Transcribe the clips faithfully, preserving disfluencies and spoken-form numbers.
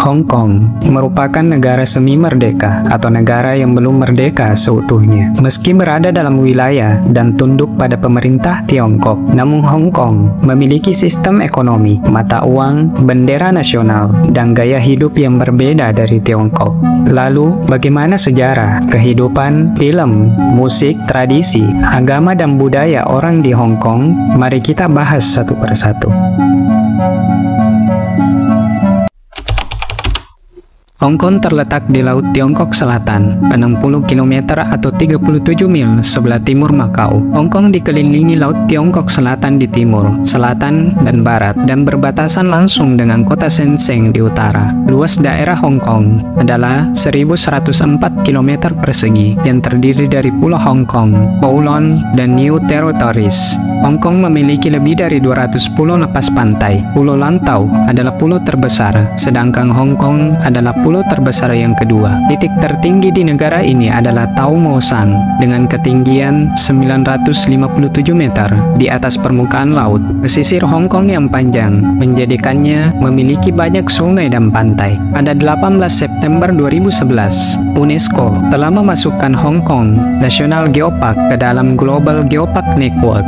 Hong Kong merupakan negara semi-merdeka atau negara yang belum merdeka seutuhnya. Meski berada dalam wilayah dan tunduk pada pemerintah Tiongkok, namun Hong Kong memiliki sistem ekonomi, mata uang, bendera nasional, dan gaya hidup yang berbeda dari Tiongkok. Lalu, bagaimana sejarah, kehidupan, film, musik, tradisi, agama, dan budaya orang di Hong Kong? Mari kita bahas satu persatu. Hong Kong terletak di Laut Tiongkok Selatan, enam puluh kilometer atau tiga puluh tujuh mil sebelah timur Makau. Hong Kong dikelilingi Laut Tiongkok Selatan di timur, selatan, dan barat, dan berbatasan langsung dengan kota Shenzhen di utara. Luas daerah Hong Kong adalah seribu seratus empat kilometer persegi yang terdiri dari Pulau Hong Kong, Kowloon, dan New Territories. Hong Kong memiliki lebih dari dua ratus pulau lepas pantai. Pulau Lantau adalah pulau terbesar, sedangkan Hong Kong adalah pulau terbesar yang kedua. Titik tertinggi di negara ini adalah Tau Mo Sang dengan ketinggian sembilan ratus lima puluh tujuh meter di atas permukaan laut. Pesisir Hong Kong yang panjang menjadikannya memiliki banyak sungai dan pantai. Pada delapan belas September dua ribu sebelas, UNESCO telah memasukkan Hong Kong National Geopark ke dalam Global Geopark Network.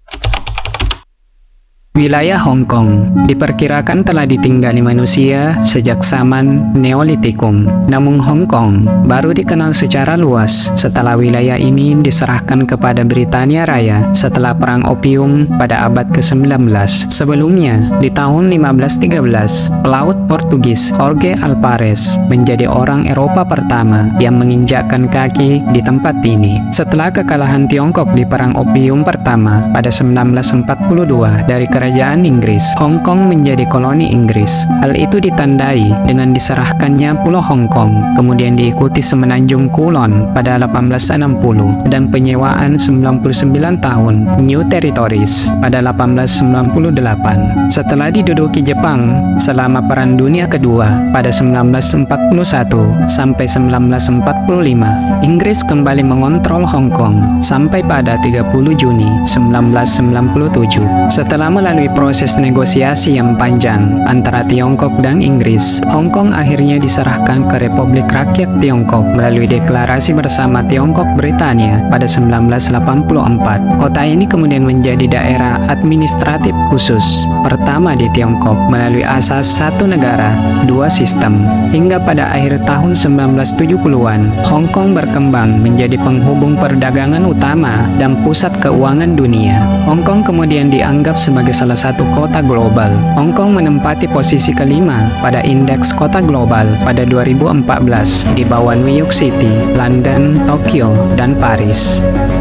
Wilayah Hong Kong diperkirakan telah ditinggali manusia sejak zaman Neolitikum. Namun Hong Kong baru dikenal secara luas setelah wilayah ini diserahkan kepada Britania Raya setelah Perang Opium pada abad ke sembilan belas. Sebelumnya, di tahun lima belas tiga belas, pelaut Portugis Jorge Alvarez menjadi orang Eropa pertama yang menginjakkan kaki di tempat ini. Setelah kekalahan Tiongkok di Perang Opium pertama pada sembilan belas empat puluh dua dari Kerajaan Kerajaan Inggris, Hong Kong menjadi koloni Inggris. Hal itu ditandai dengan diserahkannya Pulau Hong Kong, kemudian diikuti Semenanjung Kowloon pada delapan belas enam puluh, dan penyewaan sembilan puluh sembilan tahun New Territories pada delapan belas sembilan puluh delapan. Setelah diduduki Jepang selama Perang Dunia Kedua pada sembilan belas empat puluh satu sampai sembilan belas empat puluh lima, Inggris kembali mengontrol Hong Kong sampai pada tiga puluh Juni sembilan belas sembilan puluh tujuh. Setelah melalui Melalui proses negosiasi yang panjang antara Tiongkok dan Inggris, Hong Kong akhirnya diserahkan ke Republik Rakyat Tiongkok melalui deklarasi bersama Tiongkok Britania pada sembilan belas delapan puluh empat. Kota ini kemudian menjadi daerah administratif khusus pertama di Tiongkok melalui asas satu negara, dua sistem. Hingga pada akhir tahun sembilan belas tujuh puluhan, Hong Kong berkembang menjadi penghubung perdagangan utama dan pusat keuangan dunia. Hong Kong kemudian dianggap sebagai salah satu kota global. Hong Kong menempati posisi kelima pada indeks kota global pada dua ribu empat belas di bawah New York City, London, Tokyo, dan Paris.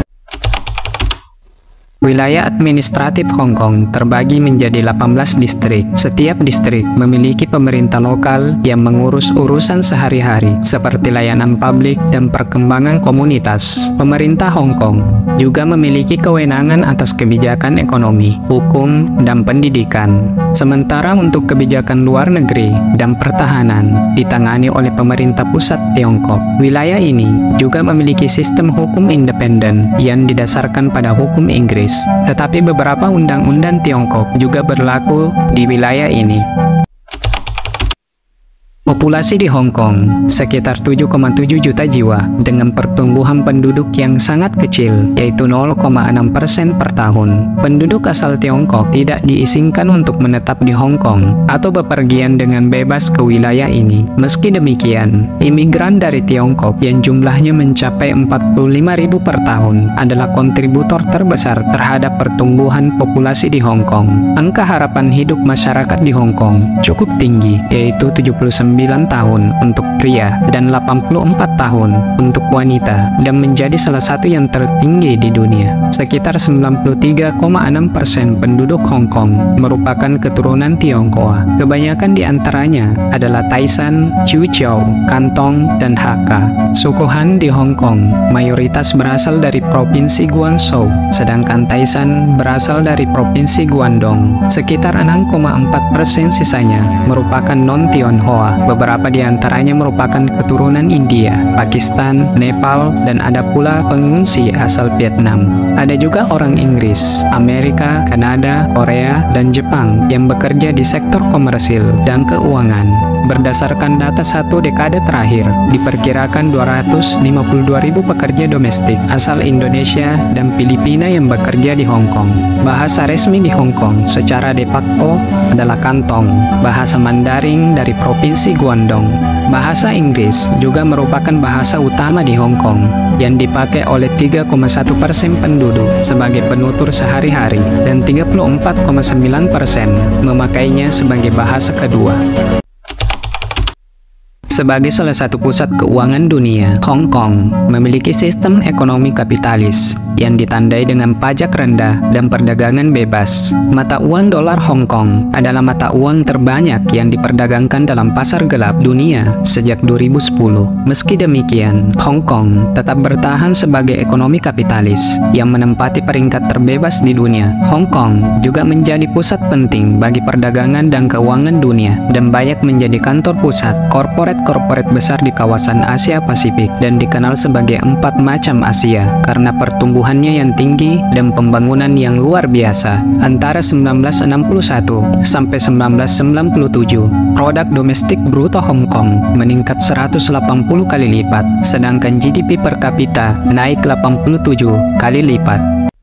Wilayah administratif Hong Kong terbagi menjadi delapan belas distrik. Setiap distrik memiliki pemerintah lokal yang mengurus urusan sehari-hari seperti layanan publik dan perkembangan komunitas. Pemerintah Hong Kong juga memiliki kewenangan atas kebijakan ekonomi, hukum, dan pendidikan. Sementara untuk kebijakan luar negeri dan pertahanan ditangani oleh pemerintah pusat Tiongkok. Wilayah ini juga memiliki sistem hukum independen yang didasarkan pada hukum Inggris. Tetapi beberapa undang-undang Tiongkok juga berlaku di wilayah ini. Populasi di Hong Kong sekitar tujuh koma tujuh juta jiwa dengan pertumbuhan penduduk yang sangat kecil, yaitu nol koma enam persen per tahun. Penduduk asal Tiongkok tidak diizinkan untuk menetap di Hong Kong atau bepergian dengan bebas ke wilayah ini. Meski demikian, imigran dari Tiongkok yang jumlahnya mencapai empat puluh lima ribu per tahun adalah kontributor terbesar terhadap pertumbuhan populasi di Hong Kong. Angka harapan hidup masyarakat di Hong Kong cukup tinggi, yaitu tujuh puluh sembilan tahun untuk pria dan delapan puluh empat tahun untuk wanita, dan menjadi salah satu yang tertinggi di dunia. Sekitar sembilan puluh tiga koma enam persen penduduk Hong Kong merupakan keturunan Tionghoa. Kebanyakan di antaranya adalah Taisan, Suzhou, Kantong, dan Hakka. Suku Han di Hong Kong mayoritas berasal dari Provinsi Guangzhou, sedangkan Taisan berasal dari Provinsi Guangdong. Sekitar enam koma empat persen sisanya merupakan non-Tionghoa Beberapa di antaranya merupakan keturunan India, Pakistan, Nepal, dan ada pula pengungsi asal Vietnam. Ada juga orang Inggris, Amerika, Kanada, Korea, dan Jepang yang bekerja di sektor komersil dan keuangan. Berdasarkan data satu dekade terakhir, diperkirakan dua ratus lima puluh dua ribu pekerja domestik asal Indonesia dan Filipina yang bekerja di Hong Kong. Bahasa resmi di Hong Kong secara de facto adalah Kantong, bahasa Mandarin dari Provinsi Guangdong. Bahasa Inggris juga merupakan bahasa utama di Hong Kong yang dipakai oleh tiga koma satu persen penduduk sebagai penutur sehari-hari dan tiga puluh empat koma sembilan persen memakainya sebagai bahasa kedua. Sebagai salah satu pusat keuangan dunia, Hong Kong memiliki sistem ekonomi kapitalis yang ditandai dengan pajak rendah dan perdagangan bebas. Mata uang dolar Hong Kong adalah mata uang terbanyak yang diperdagangkan dalam pasar gelap dunia sejak dua ribu sepuluh. Meski demikian, Hong Kong tetap bertahan sebagai ekonomi kapitalis yang menempati peringkat terbebas di dunia. Hong Kong juga menjadi pusat penting bagi perdagangan dan keuangan dunia dan banyak menjadi kantor pusat korporat korporat besar di kawasan Asia Pasifik dan dikenal sebagai empat macam Asia karena pertumbuhannya yang tinggi dan pembangunan yang luar biasa. Antara seribu sembilan ratus enam puluh satu sampai seribu sembilan ratus sembilan puluh tujuh, produk domestik bruto Hong Kong meningkat seratus delapan puluh kali lipat, sedangkan G D P per kapita naik delapan puluh tujuh kali lipat.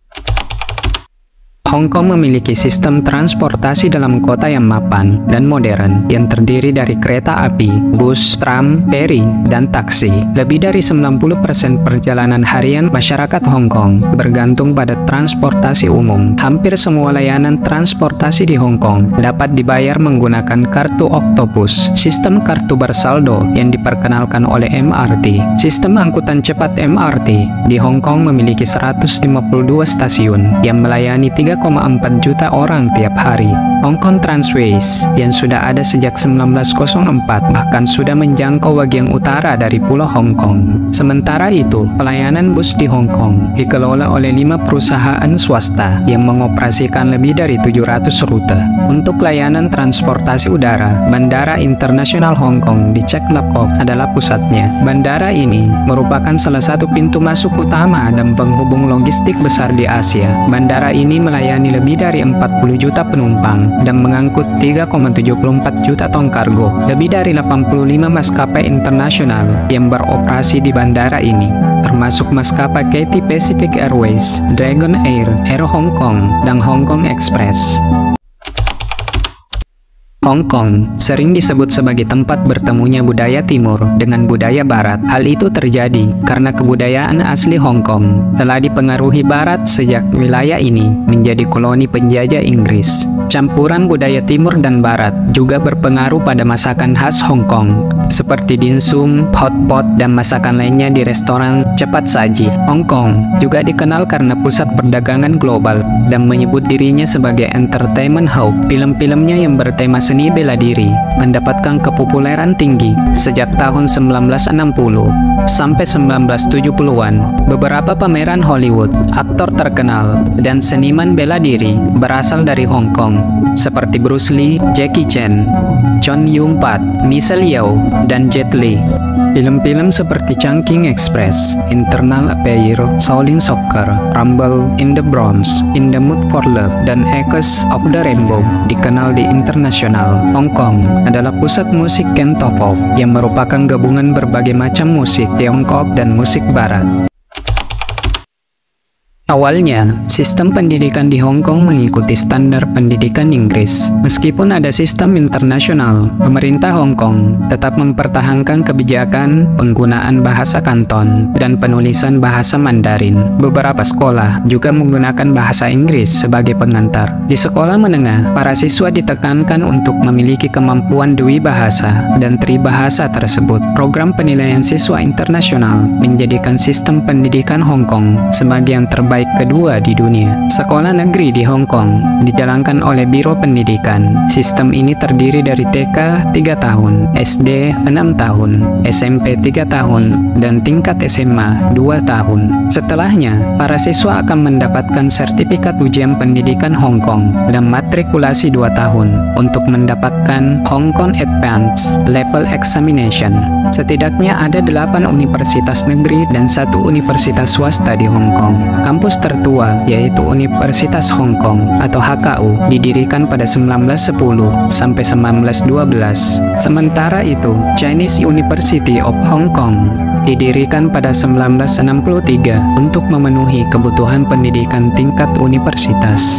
Hong Kong memiliki sistem transportasi dalam kota yang mapan dan modern yang terdiri dari kereta api, bus, tram, feri, dan taksi. Lebih dari sembilan puluh persen perjalanan harian masyarakat Hong Kong bergantung pada transportasi umum. Hampir semua layanan transportasi di Hong Kong dapat dibayar menggunakan kartu Octopus, sistem kartu bersaldo yang diperkenalkan oleh M R T. Sistem angkutan cepat M R T di Hong Kong memiliki seratus lima puluh dua stasiun yang melayani tiga koma empat juta orang tiap hari. Hong Kong Transways yang sudah ada sejak seribu sembilan ratus empat bahkan sudah menjangkau bagian utara dari Pulau Hong Kong. Sementara itu, pelayanan bus di Hong Kong dikelola oleh lima perusahaan swasta yang mengoperasikan lebih dari tujuh ratus rute. Untuk layanan transportasi udara, Bandara Internasional Hong Kong di Chek Lap Kok adalah pusatnya. Bandara ini merupakan salah satu pintu masuk utama dan penghubung logistik besar di Asia. Bandara ini melayani lebih dari empat puluh juta penumpang dan mengangkut tiga koma tujuh empat juta ton kargo. Lebih dari delapan puluh lima maskapai internasional yang beroperasi di bandara ini, termasuk maskapai Cathay Pacific Airways, Dragon Air, Air Hong Kong, dan Hong Kong Express. Hong Kong sering disebut sebagai tempat bertemunya budaya timur dengan budaya barat. Hal itu terjadi karena kebudayaan asli Hong Kong telah dipengaruhi barat sejak wilayah ini menjadi koloni penjajah Inggris. Campuran budaya timur dan barat juga berpengaruh pada masakan khas Hong Kong, seperti dimsum, hotpot, dan masakan lainnya di restoran cepat saji. Hong Kong juga dikenal karena pusat perdagangan global dan menyebut dirinya sebagai entertainment hub. Film-filmnya yang bertema seni bela diri mendapatkan kepopuleran tinggi sejak tahun seribu sembilan ratus enam puluh sampai seribu sembilan ratus tujuh puluhan. Beberapa pameran Hollywood, aktor terkenal, dan seniman bela diri berasal dari Hong Kong, seperti Bruce Lee, Jackie Chan, Chow Yun-fat, Michelle Yeoh, dan Jet Li. Film-film seperti Chungking Express, Internal Affair, Shaolin Soccer, Rumble in the Bronx, In the Mood for Love, dan Echoes of the Rainbow dikenal di internasional. Hong Kong adalah pusat musik Cantopop yang merupakan gabungan berbagai macam musik Tiongkok dan musik Barat. Awalnya, sistem pendidikan di Hong Kong mengikuti standar pendidikan Inggris. Meskipun ada sistem internasional, pemerintah Hong Kong tetap mempertahankan kebijakan penggunaan bahasa Kanton dan penulisan bahasa Mandarin. Beberapa sekolah juga menggunakan bahasa Inggris sebagai pengantar. Di sekolah menengah, para siswa ditekankan untuk memiliki kemampuan dwi bahasa dan tribahasa tersebut. Program penilaian siswa internasional menjadikan sistem pendidikan Hong Kong sebagai yang terbaik terbaik kedua di dunia. Sekolah negeri di Hong Kong dijalankan oleh Biro Pendidikan. Sistem ini terdiri dari T K tiga tahun, S D enam tahun, S M P tiga tahun, dan tingkat S M A dua tahun. Setelahnya, para siswa akan mendapatkan sertifikat ujian pendidikan Hong Kong dan matrikulasi dua tahun untuk mendapatkan Hong Kong Advanced Level Examination. Setidaknya ada delapan universitas negeri dan satu universitas swasta di Hong Kong. Kampus tertua yaitu Universitas Hong Kong atau H K U didirikan pada sembilan belas sepuluh sampai sembilan belas dua belas. Sementara itu, Chinese University of Hong Kong didirikan pada sembilan belas enam puluh tiga untuk memenuhi kebutuhan pendidikan tingkat universitas.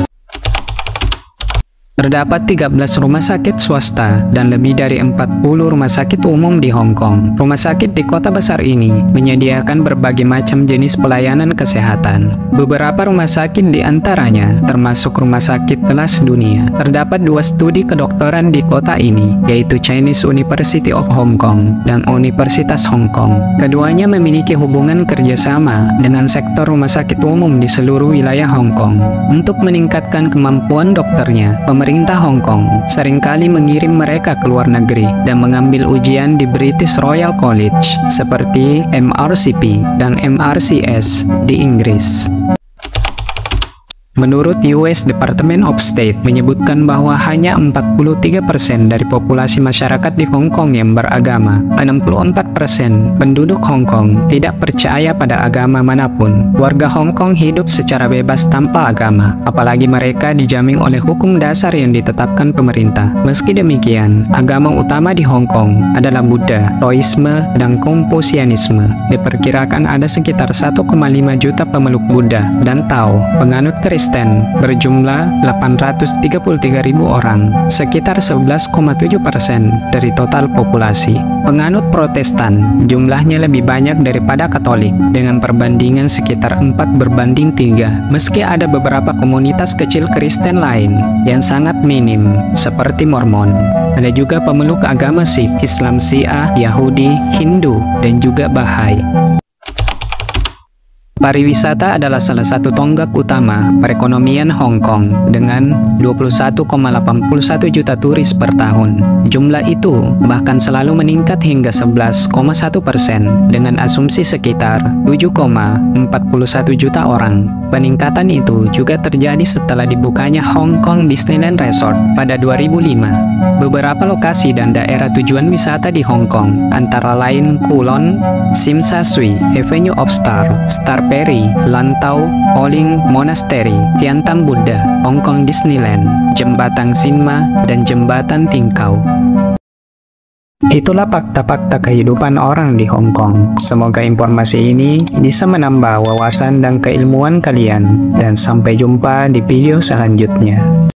Terdapat tiga belas rumah sakit swasta dan lebih dari empat puluh rumah sakit umum di Hong Kong. Rumah sakit di kota besar ini menyediakan berbagai macam jenis pelayanan kesehatan. Beberapa rumah sakit di antaranya termasuk rumah sakit kelas dunia. Terdapat dua studi kedokteran di kota ini, yaitu Chinese University of Hong Kong dan Universitas Hong Kong. Keduanya memiliki hubungan kerjasama dengan sektor rumah sakit umum di seluruh wilayah Hong Kong. Untuk meningkatkan kemampuan dokternya, pemerintah Hong Kong seringkali mengirim mereka ke luar negeri dan mengambil ujian di British Royal College seperti M R C P dan M R C S di Inggris. Menurut U S Department of State menyebutkan bahwa hanya empat puluh tiga persen dari populasi masyarakat di Hong Kong yang beragama. enam puluh empat persen penduduk Hong Kong tidak percaya pada agama manapun. Warga Hong Kong hidup secara bebas tanpa agama, apalagi mereka dijamin oleh hukum dasar yang ditetapkan pemerintah. Meski demikian, agama utama di Hong Kong adalah Buddha, Taoisme, dan Konfusianisme. Diperkirakan ada sekitar satu koma lima juta pemeluk Buddha dan Tao. Penganut Kristen berjumlah delapan ratus tiga puluh tiga ribu orang, sekitar sebelas koma tujuh persen dari total populasi. Penganut Protestan jumlahnya lebih banyak daripada Katolik, dengan perbandingan sekitar empat berbanding tiga. Meski ada beberapa komunitas kecil Kristen lain yang sangat minim, seperti Mormon. Ada juga pemeluk agama Sikh, Islam Syiah, Yahudi, Hindu, dan juga Bahai. Pariwisata adalah salah satu tonggak utama perekonomian Hong Kong dengan dua puluh satu koma delapan satu juta turis per tahun. Jumlah itu bahkan selalu meningkat hingga sebelas koma satu persen dengan asumsi sekitar tujuh koma empat satu juta orang. Peningkatan itu juga terjadi setelah dibukanya Hong Kong Disneyland Resort pada dua ribu lima. Beberapa lokasi dan daerah tujuan wisata di Hong Kong antara lain Kulon, Tsim Sha Tsui, Avenue of Stars, Star Perry, Lantau, Oling Monastery, Tiantan Buddha, Hong Kong Disneyland, Jembatan Sinma, dan Jembatan Tingkau. Itulah fakta-fakta kehidupan orang di Hong Kong. Semoga informasi ini bisa menambah wawasan dan keilmuan kalian. Dan sampai jumpa di video selanjutnya.